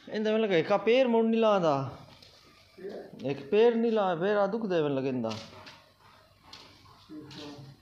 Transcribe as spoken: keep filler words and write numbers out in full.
इंदा में लगे का पैर मुड़ नहीं लादा एक पैर नहीं ला पैर दुख दे लगे इंदा